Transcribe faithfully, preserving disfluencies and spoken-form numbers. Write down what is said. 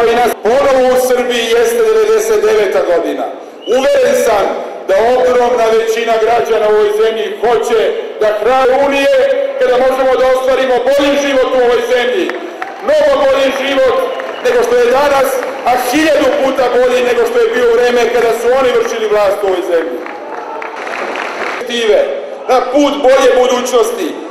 vladavina ponovo u Srbiji jeste devedeset deveta godina. Uveren sam da ogromna većina građana u ovoj zemlji hoće da kraj Unije, kada možemo da ostvarimo bolji život u ovoj zemlji. Mnogo bolji život nego što je danas, a hiljadu puta bolji nego što je bio vreme kada su oni vršili vlast u ovoj zemlji. Na put bolje budućnosti